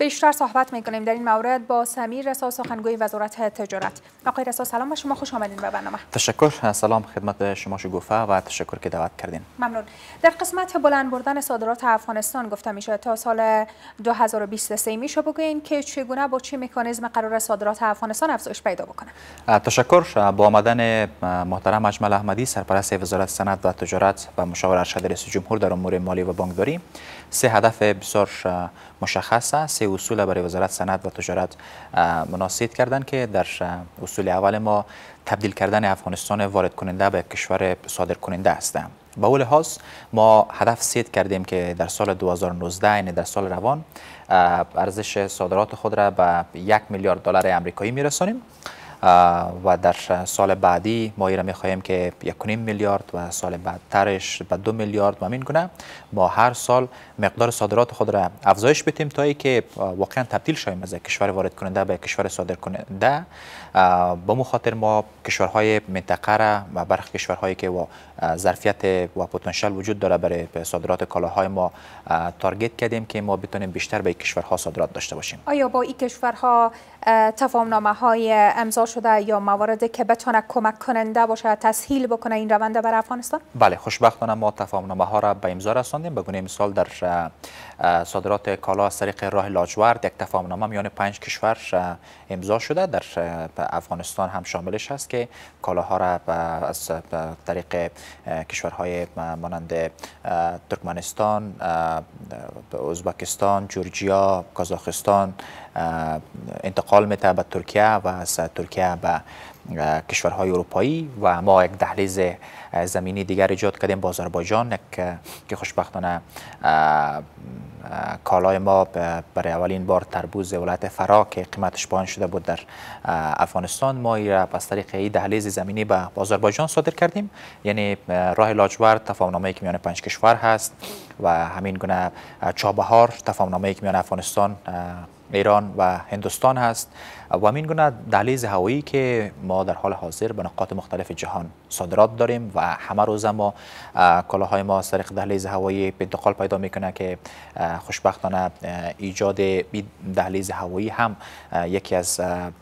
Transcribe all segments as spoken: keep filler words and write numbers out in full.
بیشتر صحبت میکنیم در این مورد با سمیر رسا، سخنگوی وزارت تجارت. آقای رسا سلام و شما خوش آمدین به برنامه. تشکر، سلام خدمت شما شگوفه و تشکر که دعوت کردین. ممنون. در قسمت بلند بردن صادرات افغانستان گفته میشه تا سال دو هزار و بیست و سه میشه بگوین که چگونه با چه مکانیزم قرار صادرات افغانستان افزایش پیدا بکنه. تشکر. با آمدن محترم اجمل احمدی سرپرست وزارت صنعت و تجارت و مشاور ارشد رئیس جمهور در امور مالی و بانکداری، سه هدف بسیار مشخص است، سه اصول برای وزارت صنعت و تجارت مناسب کردن که در اصول اول ما تبدیل کردن افغانستان وارد کننده به کشور صادر کننده است. با اول لحاظ ما هدف سید کردیم که در سال دو هزار و نوزده یعنی در سال روان ارزش صادرات خود را به یک میلیارد دلار آمریکایی میرسانیم و در سال بعدی ما ایرا میخواهیم که یک و نیم میلیارد و سال بعدترش به دو میلیارد و همین گونه ما هر سال مقدار صادرات خود را افزایش بدیم تا ای که واقعا تبدیل شویم از کشور وارد کننده به کشور صادر کننده. با مو خاطر ما کشورهای منطقه را و برخی کشورهایی که و ظرفیت و پتانسیل وجود داره برای صادرات کالاهای ما تارگت کردیم که ما بتونیم بیشتر به کشورها صادرات داشته باشیم. آیا با این کشورها تفاهمنامه های امضا شده یا مواردی که بتونه کمک کننده باشه تسهیل بکنه این روند بر افغانستان؟ بله، خوشبختانه ما تفاهمنامه ها را به امضا رساندیم. به گونه مثال در صادرات کالا از طریق راه لاجورد یک تفاهمنامه میان پنج کشور امضا شده، در افغانستان هم شاملش است که کالاها را از طریق کشورهای مانند ترکمنستان، ازبکستان، جورجیا، کازاخستان انتقال میده به ترکیه و از ترکیه به کشورهای اروپایی و ما یک دهلیز زمینی دیگر ایجاد کردیم با آذربایجان که خوشبختانه کالای ما برای اولین بار تربوز ولایت فرا که قیمتش پایین شده بود در افغانستان ما را از طریق این دهلیز زمینی به آذربایجان صادر کردیم. یعنی راه لاجورد تفاهمنامه‌ای که میان پنج کشور هست و همین گونه چابهار تفاهمنامه‌ای که میان افغانستان، ایران و هندوستان هست و همین گونه دهلیز هوایی که ما در حال حاضر به نقاط مختلف جهان صادرات داریم و همه روز ما کالاهای ما از طریق دهلیز هوایی انتقال پیدا میکنه که خوشبختانه ایجاد دهلیز هوایی هم یکی از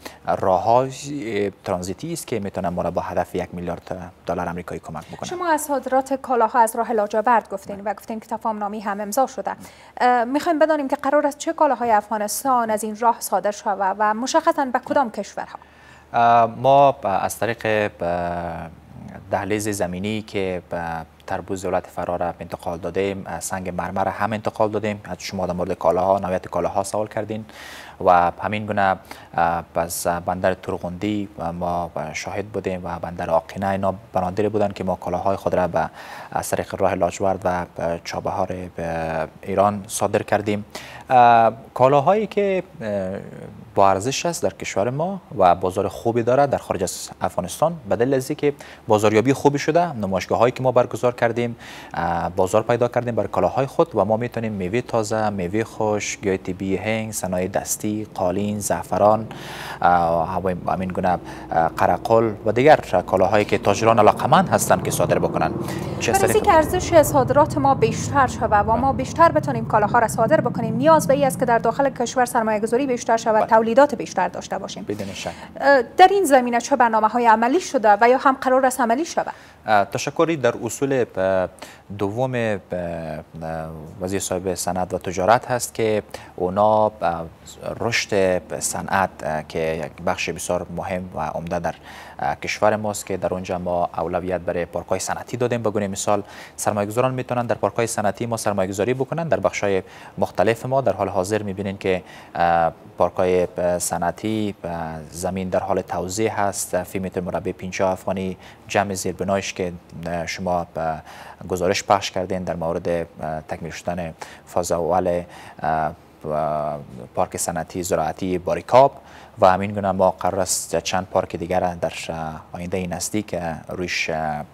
راه‌های ترانزیتی است که میتونه ما را با هدف یک میلیارد دلار آمریکایی کمک بکنه. شما از صادرات کالاها از راه لاجورد گفتین و گفتین که تفاهمنامه هم امضا شده. میخوایم بدانیم که قرار است چه کالاهای افغانستان از این راه صادر شود و مشخصاً به کدام کشورها؟ ما از طریق دهلیز زمینی که تربوز ولایت فرا را انتقال دادیم، سنگ مرمر هم انتقال دادیم. شما در مورد کالاها، نوعیت کالاها سوال کردین و همین گونه از بندر ترغندی ما شاهد بودیم و بندر آقینه، اینا بنادر بودن که ما کالاهای خود را به از طریق راه لاجورد و چابهار ایران صادر کردیم. کالاهایی که با ارزش است در کشور ما و بازار خوبی داره در خارج از افغانستان به دلیل از اینکه بازاریابی خوبی شده، نمایشگاه هایی که ما برگزار کردیم بازار پیدا کردیم برای کالاهای خود و ما میتونیم میوه تازه، میوه خشک، گیاه طبیعی هنگ، صنایع دستی، قالین، زعفران، همین گونه قرقل و دیگر کالاهایی که تاجران علاقمند هستند که صادر بکنن. برای اینکه ارزش صادرات ما بیشتر شود و ما بیشتر بتونیم کالاها را صادر بکنیم نیاز به این است که در داخل کشور سرمایه‌گذاری بیشتر شود، تولیدات بیشتر داشته باشیم. بدون شک. در این زمینه چه برنامه‌های عملی شده و یا هم قرار است عملی شود؟ تشکری. در اصول دوم وزیر صاحب صنعت و تجارت هست که اونا رشد صنعت که یک بخش بسیار مهم و عمده در کشور ماست که در اونجا ما اولویت برای پارک‌های صنعتی دادیم. به گونه مثال سرمایه‌گذاران میتونن در پارک‌های صنعتی ما سرمایه‌گذاری بکنن. در بخش‌های مختلف ما در حال حاضر میبینین که پارک‌های صنعتی زمین در حال توزیع هست. فی متر مربع پنجاه افغانی جمع زیربنایش که شما گزارش پخش کردین در مورد تکمیل شدن فاز اول پارک صنعتی زراعتی باریکاب و همین گونه ما قرار است چند پارک دیگر در آینده نزدیک رویش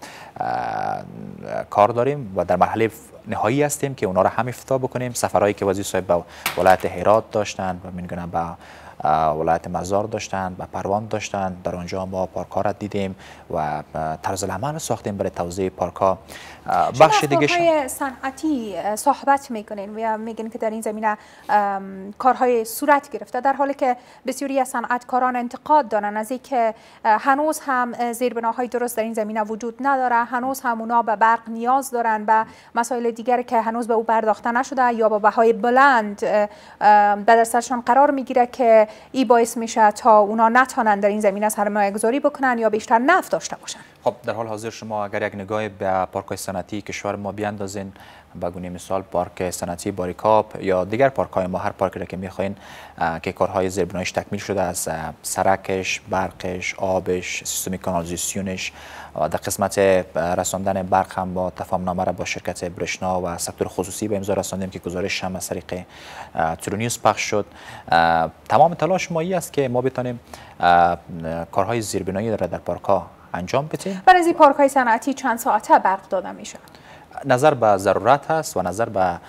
کار داریم و در مرحله نهایی هستیم که اونا را هم افتتاح بکنیم. سفرهایی که وزیر صاحب به ولایت هرات داشتن و همین گونه به ولایت مزار داشتند و پروان داشتند. در آنجا ما پارک ها را دیدیم و طرز العمل ساختیم برای توزیع پارک ها. بخش دیگه کارهای صنعتی صحبت میکنین و میگین که در این زمینه کارهای صورت گرفته، در حالی که بسیاری از صنعتکاران انتقاد دارن از اینکه هنوز هم زیربناهای درست در این زمینه وجود نداره، هنوز هم اونا به برق نیاز دارن و مسائل دیگر که هنوز به او پرداخته نشده یا با بهای بلند به دستشان قرار میگیره که این باعث میشه تا اونا نتونن در این زمینه سرمایه گذاری بکنن یا بیشتر نفت داشته باشن. خب در حال حاضر شما اگر یک نگاه به پارک‌های صنعتی کشور ما بیاندازین، به گونه مثال پارک صنعتی باریکاپ یا دیگر پارک‌های ما، هر پارکی را که می‌خواین که کارهای زیربناییش تکمیل شده، از سرکش، برقش، آبش، سیستم کانالیزاسیونش و در قسمت رساندن برق هم با تفاهم‌نامه را با شرکت برشنا و سکتور خصوصی به امضا رساندیم که گزارش هم از طریق ترونیوز پخش شد. تمام تلاش ما است که ما بتونیم کارهای زیربنایی را در پارک‌ها انجام بدیم. برای این پارک‌های صنعتی چند ساعته برق داده میشه؟ نظر به ضرورت هست و نظر به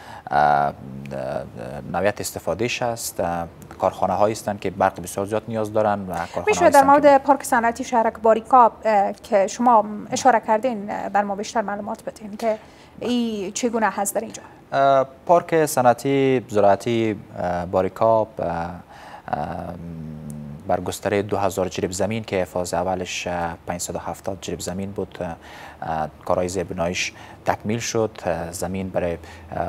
نوعیت استفادهش است. کارخانه هایی هستند که برق بسیار زیاد نیاز دارند و میشه در مورد پارک صنعتی شهرک باریکاپ که شما اشاره کردین بر ما بیشتر معلومات بدین که این چگونه هست در اینجا؟ پارک صنعتی زراعتی باریکاپ بر گستره دو هزار جریب زمین که فاز اولش پانصد و هفتاد جریب زمین بود، کارهای زیربناییش تکمیل شد. زمین برای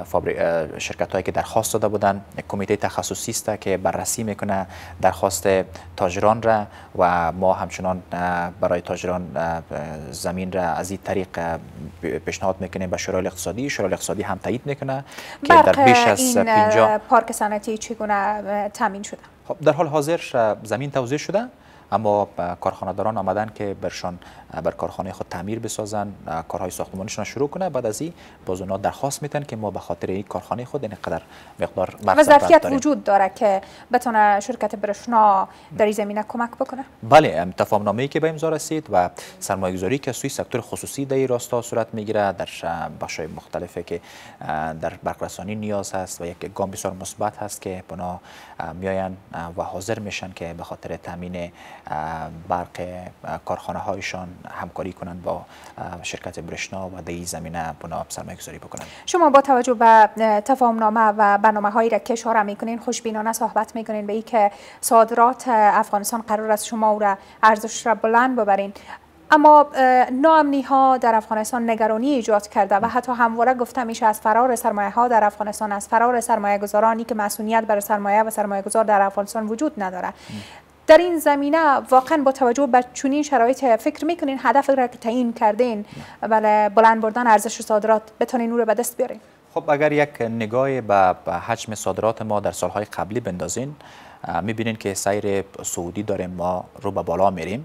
شرکت هایی که درخواست داده بودن، یک کمیته تخصصی است که بررسی میکنه درخواست تاجران را و ما همچنان برای تاجران زمین را از این طریق پیشنهاد میکنیم به شورای اقتصادی. شورای اقتصادی هم تایید میکنه که در بیش از پنجاه پارک صنعتی چگونه تامین شده؟ در حال حاضر زمین توزیع شده، اما کارخانه‌داران آمدن که برشان بر کارخانه خود تعمیر بسازن، کارهای ساختمانیشون شروع کنه. بعد از این باز اونا درخواست میتن که ما به خاطر این کارخانه خود اینقدر مقدار و ظرفیت وجود داره که بتونه شرکت برشنا در این زمینه کمک بکنه. بله، تفاهم‌نامه‌ای که به امضا رسید و سرمایه‌گذاری که سوی سکتور خصوصی در این راستا صورت میگیره در بخش‌های مختلفی که در برقرسانی نیاز هست و یک گام بسیار مثبت هست که اونا میاین و حاضر میشن که به خاطر تامین برق کارخانه هایشان همکاری کنند با شرکت برشنا و در این زمینه بنا سرمایه گذاری بکنند. شما با توجه به تفاهم‌نامه و برنامه هایی را که اشاره میکنین خوشبینانه صحبت میکنین به اینکه صادرات افغانستان قرار است شما او را ارزش را بلند ببرین، اما ناامنی ها در افغانستان نگرانی ایجاد کرده و حتی همواره گفته میشه از فرار سرمایه ها در افغانستان، از فرار سرمایه گذارانی که مسئولیت بر سرمایه و سرمایه گذار در افغانستان وجود نداره. در این زمینه واقعا با توجه به چنین شرایط فکر میکنین هدف را که تعیین کردین برای بلند بردن ارزش صادرات بتونین او را به دست بیارین؟ خب اگر یک نگاه به حجم صادرات ما در سالهای قبلی بندازین، میبینین که سیر صعودی داریم، ما رو به بالا میریم.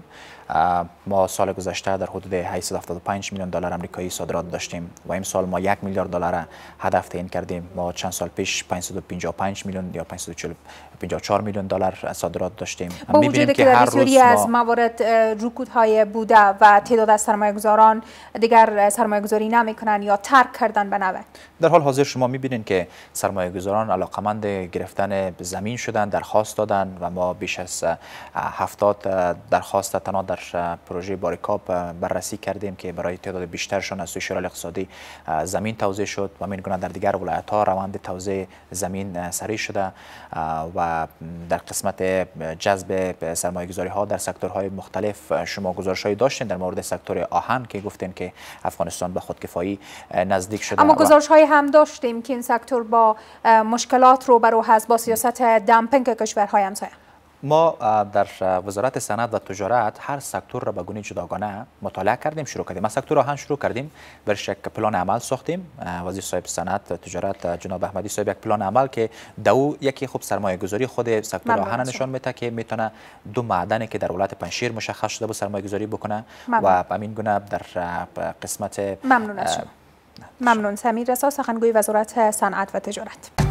ما سال گذشته در حدود هشتصد و هفتاد و پنج میلیون دلار آمریکایی صادرات داشتیم و این سال ما یک میلیارد دلار هدف تعیین کردیم. ما چند سال پیش پانصد و پنجاه و پنج میلیون یا پانصد و پنجاه و چهار میلیون دلار صادرات داشتیم. با وجود که در بسیاری از موارد رکودهای بوده و تعداد از سرمایه‌گذاران دیگر سرمایه‌گذاری نمی‌کنن یا ترک کردن به نوع، در حال حاضر شما می‌بینید که سرمایه‌گذاران علاقمند گرفتن زمین شدن، درخواست دادن و ما بیش از هفتاد درخواست تنها در پروژه باریکاپ بررسی کردیم که برای تعداد بیشترشان از سوی شورای اقتصادی زمین توزیع شد و می‌گویند در دیگر ولایت‌ها روند توزیع زمین سریع شده و در قسمت جذب سرمایه‌گذاری‌ها در سکتورهای مختلف شما گزارش‌هایی داشتین در مورد سکتور آهن که گفتین که افغانستان به خودکفایی نزدیک شده، اما گزارش‌هایی هم داشتیم که این سکتور با مشکلات روبرو هست با سیاست دامپینگ کشورهای همسایه. ما در وزارت صنعت و تجارت هر سکتور را به گونه جداگانه مطالعه کردیم، شروع کردیم. ما سکتور آهن شروع کردیم، برش یک پلان عمل ساختیم. وزیر صاحب صنعت و تجارت جناب احمدی صاحب یک پلان عمل که دو یکی خوب سرمایه گذاری خود سکتور آهن نشان میده که میتونه دو معدنی که در ولایت پنجشیر مشخص شده بود سرمایه گذاری بکنه و همین گونه در قسمت ممنون از شما. ممنون. سمیر رسا، سخنگوی وزارت صنعت و تجارت.